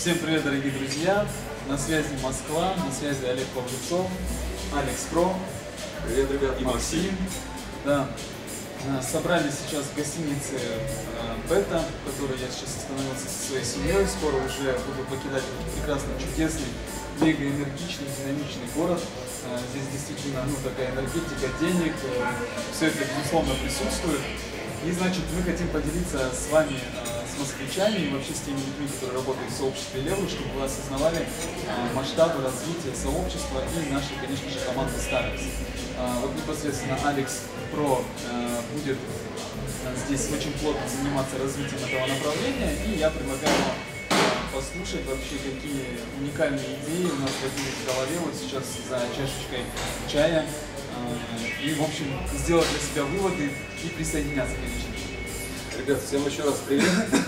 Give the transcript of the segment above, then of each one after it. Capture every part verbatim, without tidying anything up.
Всем привет, дорогие друзья! На связи Москва, на связи Олег Павлецов, Алекс Про. Привет, ребят, и Максим. Да. Собрались сейчас в гостинице Бета, в которой я сейчас остановился со своей семьей. Скоро уже буду покидать этот прекрасный, чудесный, мега энергичный, динамичный город. Здесь действительно ну, такая энергетика, денег, все это безусловно присутствует. И значит, мы хотим поделиться с вами, с москвичами и вообще с теми людьми, которые работают в сообществе Левру, чтобы вы осознавали масштабы развития сообщества и нашей, конечно же, команды Старекс. Вот непосредственно Алекс Про будет здесь очень плотно заниматься развитием этого направления, и я предлагаю вам послушать вообще, какие уникальные идеи у нас возникли в голове вот сейчас за чашечкой чая, и, в общем, сделать для себя выводы и присоединяться, конечно. Ребят, всем еще раз привет.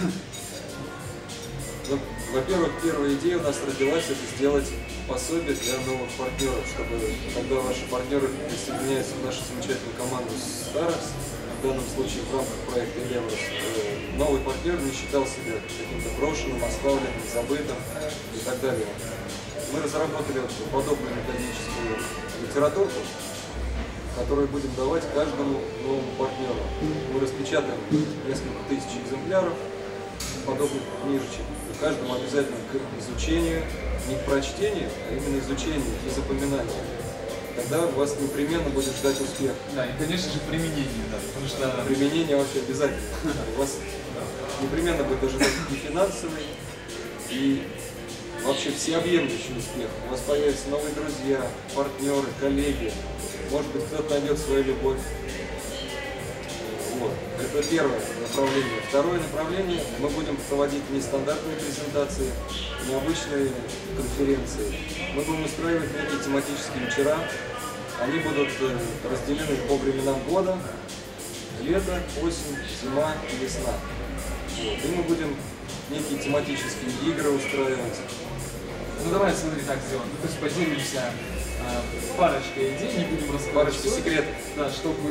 Ну, во-первых, первая идея у нас родилась — это сделать пособие для новых партнеров, чтобы когда ваши партнеры присоединяются в нашу замечательную команду Старекс, в данном случае в рамках проекта Леврос, новый партнер не считал себя каким-то брошенным, оставленным, забытым и так далее. Мы разработали подобную методическую литературу, которую будем давать каждому новому партнеру. Мы распечатаем несколько тысяч экземпляров подобных книжечек. И каждому обязательно к изучению, не к прочтению, а именно изучению и запоминанию. Тогда вас непременно будет ждать успех. Да, и, конечно же, применение, да, потому что... Применение вообще обязательно. Вас непременно будет ожидать и финансовый, и вообще всеобъемлющий успех. У вас появятся новые друзья, партнеры, коллеги. Может быть, кто-то найдет свою любовь. Вот. Это первое направление. Второе направление — мы будем проводить нестандартные презентации, необычные конференции. Мы будем устраивать некие тематические вечера. Они будут разделены по временам года: лето, осень, зима и весна. Вот. И мы будем некие тематические игры устраивать. Ну давай, смотри, так сделаем. То есть поделимся э, парочкой идей, не будем рассказывать. Парочка секретов. Да, чтобы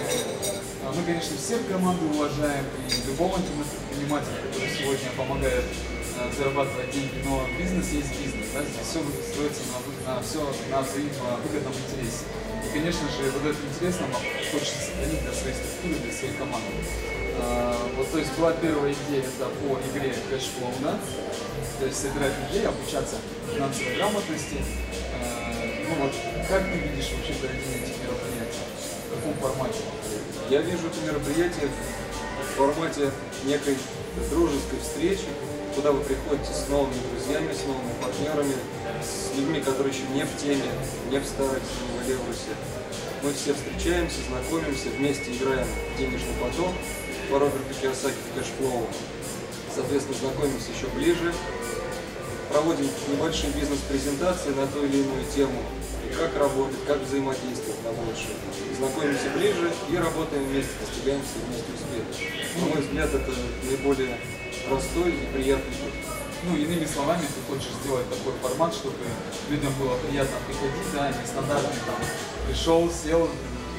э, мы, конечно, всех команды уважаем и любого предпринимателя, который сегодня помогает э, зарабатывать деньги, но бизнес есть бизнес, да, здесь все строится на, на, все, на взаимовыгодном интересе. И, конечно же, вот этот интерес нам хочется сохранить для своей структуры, для своей команды. Э, вот, то есть была первая идея, это по игре Cashflow, да? То есть собирать людей, обучаться финансовой грамотности. Э, ну вот, как ты видишь вообще проведение этих мероприятий? В каком формате? Я вижу это мероприятие в формате некой дружеской встречи, куда вы приходите с новыми друзьями, с новыми партнерами, с людьми, которые еще не в теме, не в Старексе, не в Левросе. Мы все встречаемся, знакомимся, вместе играем в денежный поток по Роберту Кийосаки в Cashflow. Соответственно, знакомимся еще ближе, проводим небольшие бизнес-презентации на ту или иную тему, как работать, как взаимодействовать на лучше. Знакомимся ближе и работаем вместе, достигаемся вместе успеха. На мой взгляд, это наиболее простой и приятный путь. Ну, иными словами, ты хочешь сделать такой формат, чтобы людям было приятно приходить, да, нестандартный, там, пришел, сел,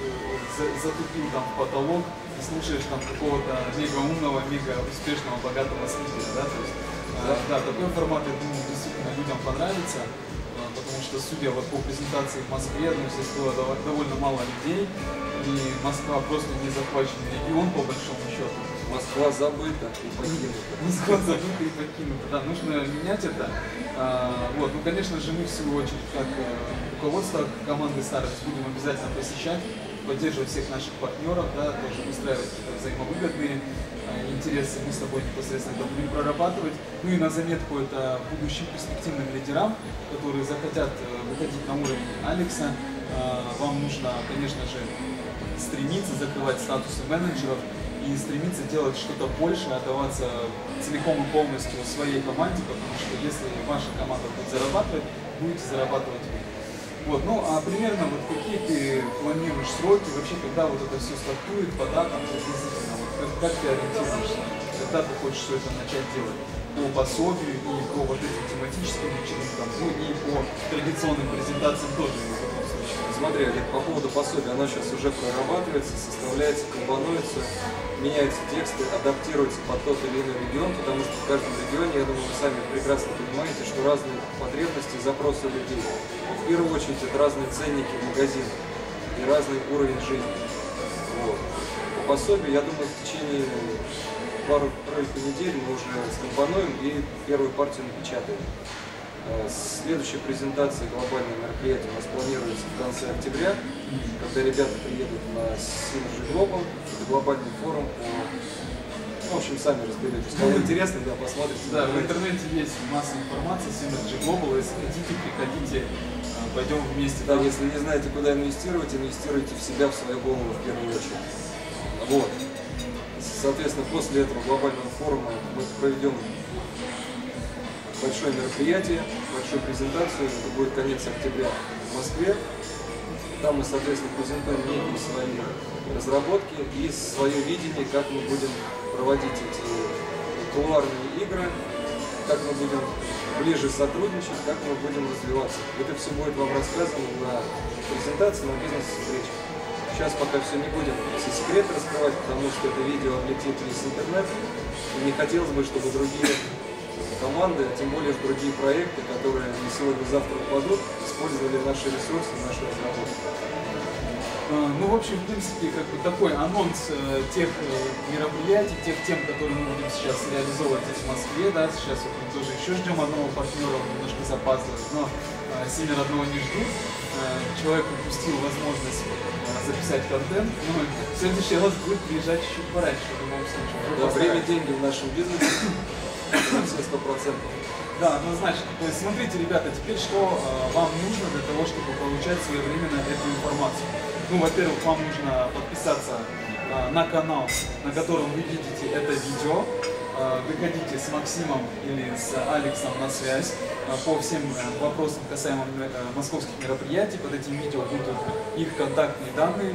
затупил там в потолок, и слушаешь там какого-то мега умного, мега успешного, богатого спикера, да, то есть, да. Э, да, такой формат, я думаю, действительно людям понравится, э, потому что, судя вот по презентации в Москве, ну, здесь было довольно мало людей, и Москва просто не захваченный регион, по большому счету. Москва забыта и покинута. Москва забыта и покинута, да, нужно менять это. А, вот, ну, конечно же, мы в свою очередь, как э, руководство команды Старекс, будем обязательно посещать, поддерживать всех наших партнеров, да, тоже выстраивать взаимовыгодные э, интересы, мы с тобой непосредственно это будем прорабатывать. Ну и на заметку это будущим перспективным лидерам, которые захотят э, выходить на уровень Алекса. Э, вам нужно, конечно же, стремиться закрывать статусы менеджеров и стремиться делать что-то большее, отдаваться целиком и полностью своей команде, потому что если ваша команда будет зарабатывать, будете зарабатывать вы. Вот, ну а примерно вот какие ты планируешь сроки, вообще когда вот это все стартует, по датам приблизительно, вот, как, как ты ориентируешься, когда ты хочешь все это начать делать? По пособию и по вот этим тематическим вечеринкам, ну и по традиционным презентациям тоже в этом случае. смотри, Олег, по поводу пособия, оно сейчас уже прорабатывается, составляется, компонуется, меняются тексты, адаптируются под тот или иной регион, потому что в каждом регионе, я думаю, вы сами прекрасно понимаете, что разные потребности и запросы людей. В первую очередь, это разные ценники в магазинах и разный уровень жизни. Вот. По пособию, я думаю, в течение пару-тройку недель мы уже скомпонуем и первую партию напечатаем. Следующая презентация глобального мероприятия у нас планируется в конце октября, когда ребята приедут на Synergy Global, это глобальный форум по... Ну, в общем, сами разберетесь. Кому интересно, да, посмотрите. Да, в интернете есть масса информации, Synergy Global, если хотите, приходите, пойдем вместе. Да, если не знаете, куда инвестировать, инвестируйте в себя, в свою голову в первую очередь. Вот. Соответственно, после этого глобального форума мы проведем большое мероприятие, большую презентацию, это будет конец октября в Москве. Там мы, соответственно, презентуем некие свои разработки и свое видение, как мы будем проводить эти кулуарные игры, как мы будем ближе сотрудничать, как мы будем развиваться. Это все будет вам рассказано на презентации, на бизнес-встрече. Сейчас пока все не будем все секреты раскрывать, потому что это видео облетит весь интернет. И не хотелось бы, чтобы другие команды, а тем более другие проекты, которые не сегодня-завтра упадут, использовали наши ресурсы, наши разработки. Ну, в общем, в принципе, как бы такой анонс э, тех э, мероприятий, тех тем, которые мы будем сейчас реализовывать здесь в Москве, да, сейчас вот мы тоже еще ждем одного партнера, немножко запаздывает, но э, сильно родного не ждут. Э, человек упустил возможность э, записать контент, но в следующий раз будет приезжать чуть-чуть пораньше, в любом случае. Да, время, деньги в нашем бизнесе. Все сто процентов. Да, однозначно. То есть смотрите, ребята, теперь что э, вам нужно для того, чтобы получать своевременно эту информацию? Ну, во-первых, вам нужно подписаться э, на канал, на котором вы видите это видео. Э, выходите с Максимом или с Алексом на связь э, по всем э, вопросам касаемо э, московских мероприятий. Под этим видео будут их контактные данные.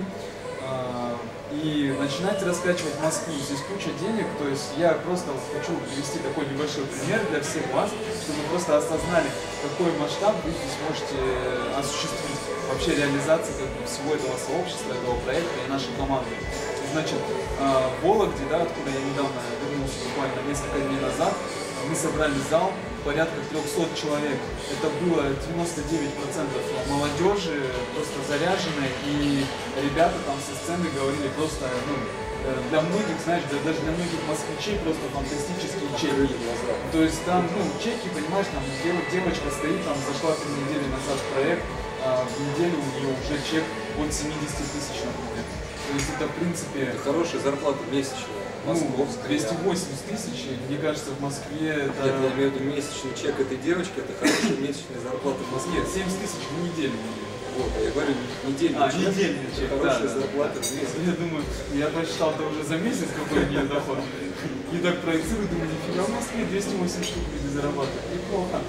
И начинайте раскачивать Москву. Здесь куча денег, то есть я просто хочу привести такой небольшой пример для всех вас, чтобы вы просто осознали, какой масштаб вы здесь можете осуществить вообще реализации как бы, всего этого сообщества, этого проекта и нашей команды. Значит, в Вологде, да, откуда я недавно вернулся, буквально несколько дней назад, мы собрали зал порядка трёхсот человек. Это было девяносто девять процентов молодежи, просто заряженной, и ребята там со сцены говорили просто, ну, для многих, знаешь, даже для многих москвичей просто фантастические чеки. То есть там, ну, чеки, понимаешь, там девочка стоит, там зашла три недели назад в проект, а в неделю у нее уже чек от семидесяти тысяч, например. То есть это, в принципе... Это хорошая зарплата месячная. Ну, двести восемьдесят тысяч, мне кажется, в Москве это... Нет, я имею в виду месячный чек этой девочки, это хорошая месячная зарплата в Москве. Нет, семьдесят тысяч в неделю. Вот, а я говорю, недельный а, чек, недельный чек, хорошая да, зарплата да. в месяц. Я думаю, я посчитал это уже за месяц, какой у нее доход. И так проецирую, думаю, нифига в Москве двести восемь штук люди зарабатывают. Неплохо.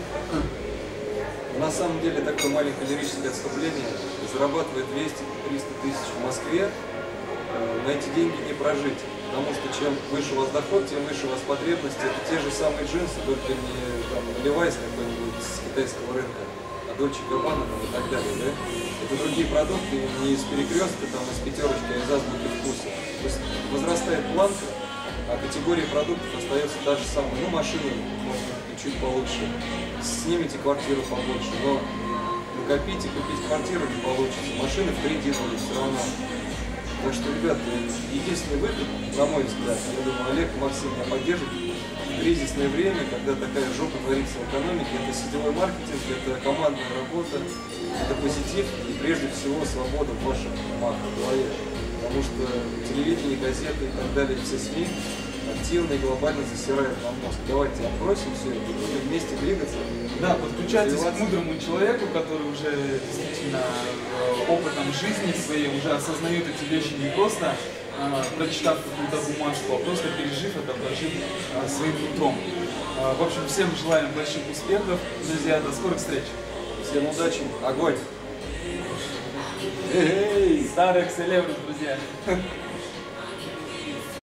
На самом деле такое маленькое лирическое отступление. Зарабатывает двести-триста тысяч в Москве, на эти деньги не прожить. Потому что чем выше у вас доход, тем выше у вас потребности. Это те же самые джинсы, только не там, Levi's какой-нибудь с китайского рынка, а Dolce and Gabbana и так далее. Да? Это другие продукты, не из перекрестка, там, из пятерочки, а из азбуки вкуса. То есть возрастает планка, а категория продуктов остается та же самая. Ну, машины, может быть, чуть получше. Снимите квартиру побольше, но накопить и купить квартиру не получится. Машины в кредит будут все равно. Так что, ребят, единственный выход, на мой взгляд, я думаю, Олег и Максим меня поддержат, в кризисное время, когда такая жопа творится в экономике, это сетевой маркетинг, это командная работа, это позитив и прежде всего свобода в ваших умах, в голове. Потому что телевидение, газеты и так далее, все СМИ активно и глобально засирают нам мозг. Давайте отбросим все это и будем вместе двигаться. Да, подключайтесь к мудрому человеку, который уже действительно опытом жизни своей уже осознает эти вещи не просто э, прочитав какую-то бумажку, а просто пережив это, прожив э, своим нутром. Э, в общем, всем желаем больших успехов, друзья, до скорых встреч. Всем удачи, огонь! Эй, старых селебров, друзья.